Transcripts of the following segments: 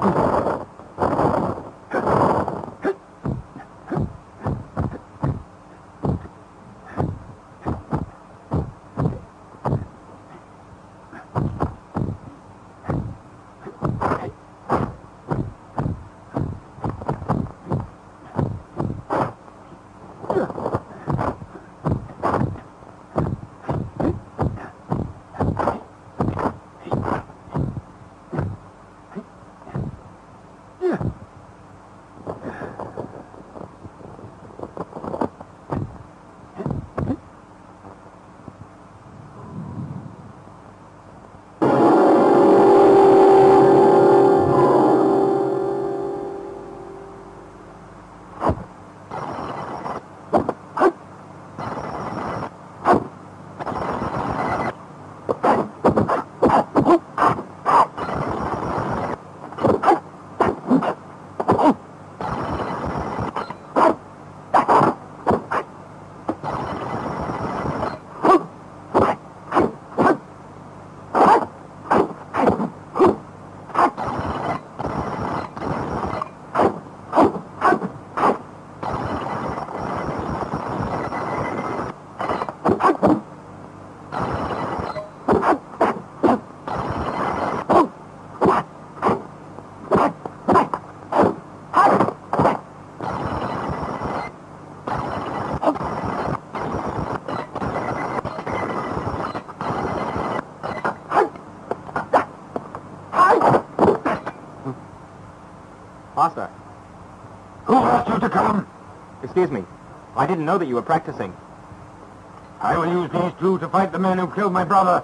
Master. Who asked you to come? Excuse me. I didn't know that you were practicing. I will use these two to fight the men who killed my brother.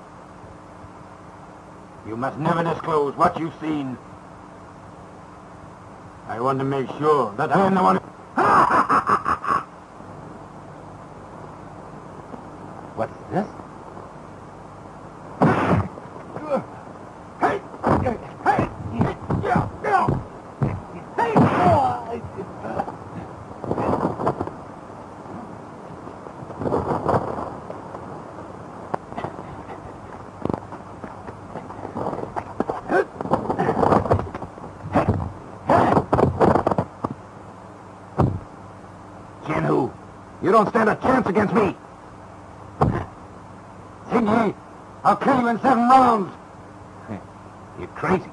You must never disclose what you've seen. I want to make sure that I am the one who... What's this? You don't stand a chance against me. Xing Yi, I'll kill you in 7 rounds. You're crazy.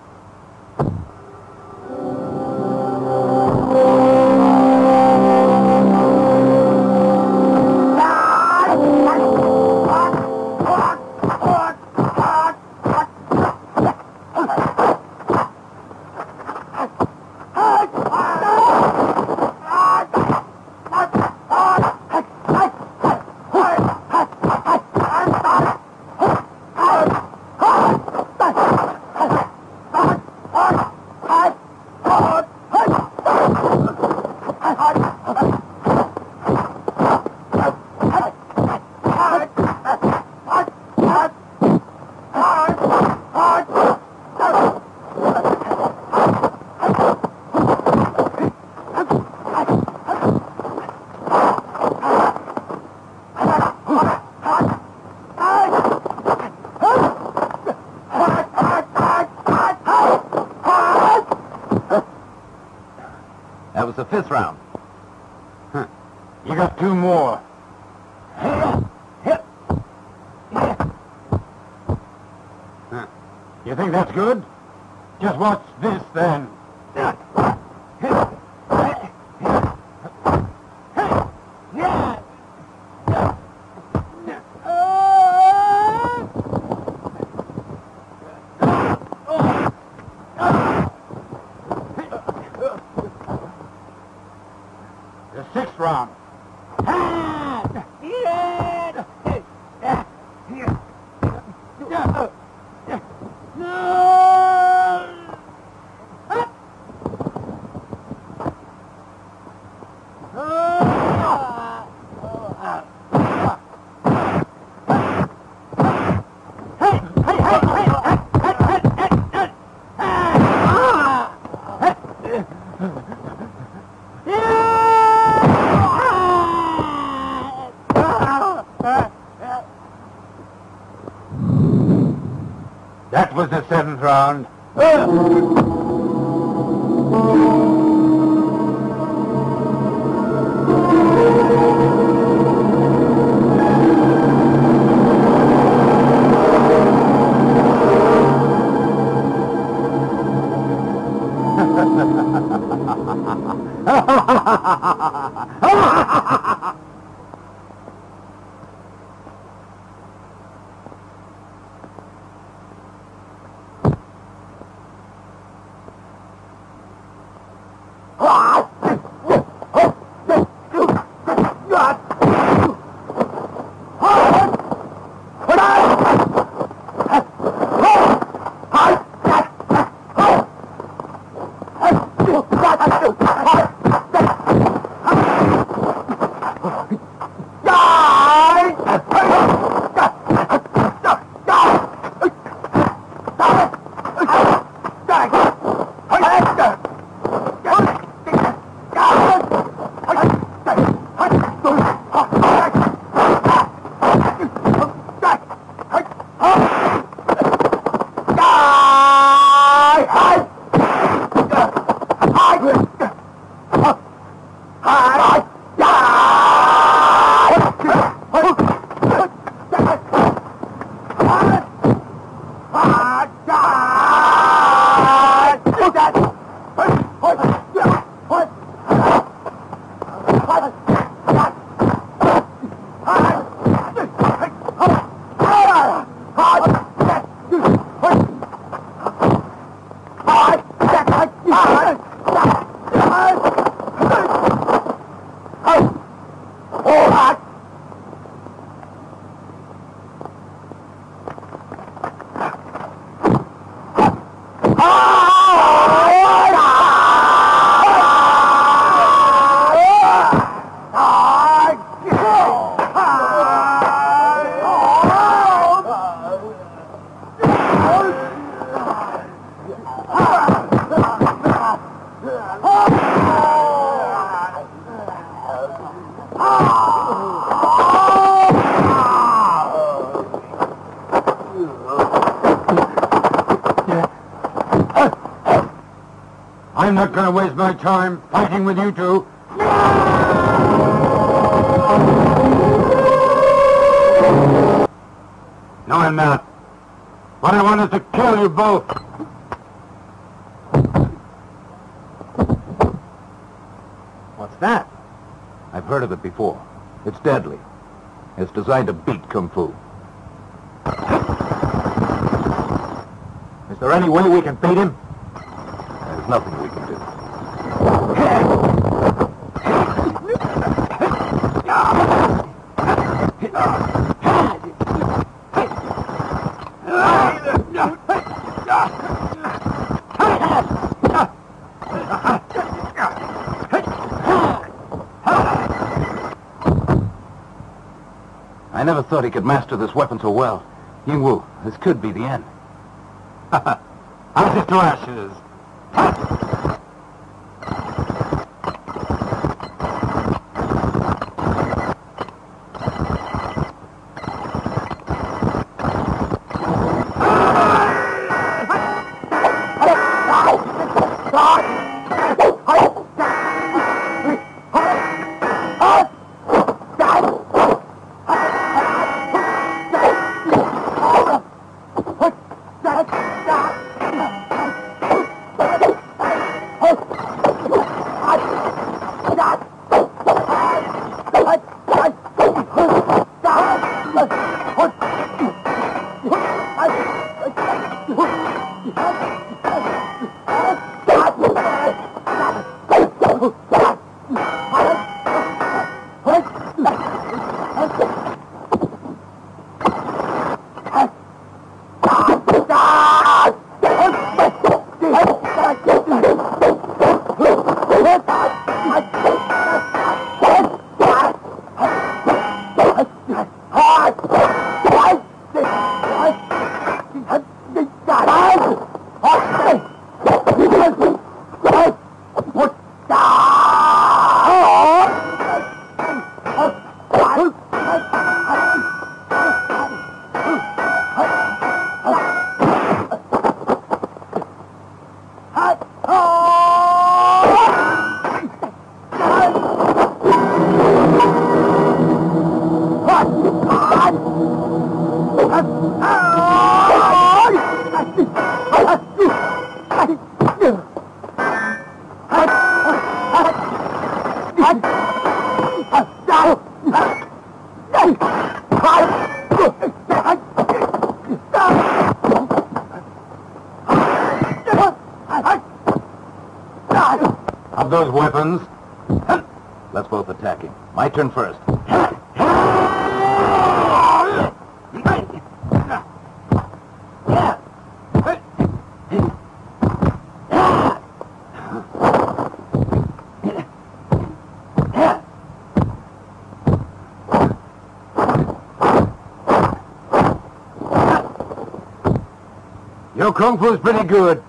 That was the 5th round. Huh. You got 2 more. Huh. You think that's good? Just watch this, then. The 6th round. I'm not going to waste my time fighting with you two. No, I'm not. What I want is to kill you both. What's that? I've heard of it before. It's deadly. It's designed to beat Kung Fu. Is there any way we can beat him? There's nothing we can do. I never thought he could master this weapon so well. Ying-Wu, this could be the end. How's it to ashes? Of those weapons? Let's both attack him. My turn first. Your kung fu's pretty good.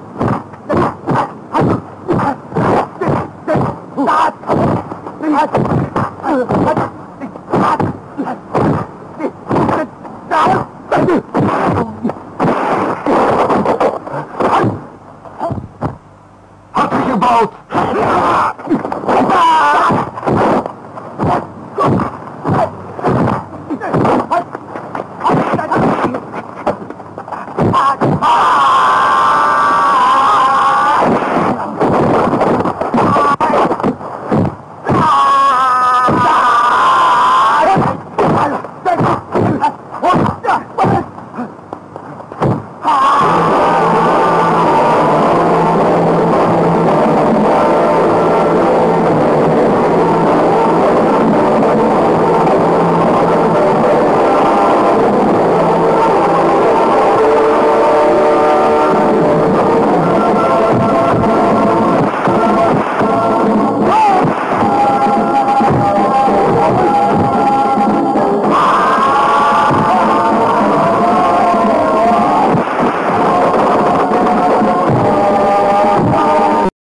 Stop!